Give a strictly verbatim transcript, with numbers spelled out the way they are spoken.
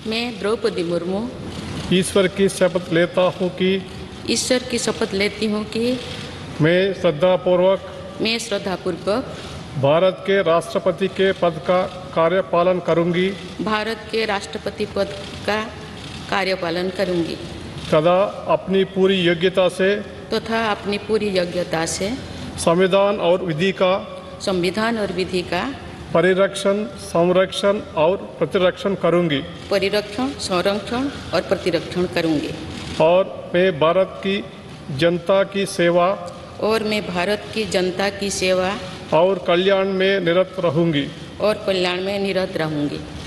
मैं द्रौपदी मुर्मू ईश्वर की शपथ लेता हूँ कि ईश्वर की शपथ लेती हूँ कि मैं श्रद्धापूर्वक मैं श्रद्धापूर्वक भारत के राष्ट्रपति के पद का कार्यपालन करूँगी भारत के राष्ट्रपति पद का कार्यपालन करूँगी तथा अपनी पूरी योग्यता से तथा अपनी पूरी योग्यता से संविधान और विधि का संविधान और विधि का परिरक्षण, संरक्षण और प्रतिरक्षण करूँगी परिरक्षण, संरक्षण और प्रतिरक्षण करूँगी और मैं भारत की जनता की सेवा और मैं भारत की जनता की सेवा और कल्याण में निरत रहूँगी और कल्याण में निरत रहूँगी।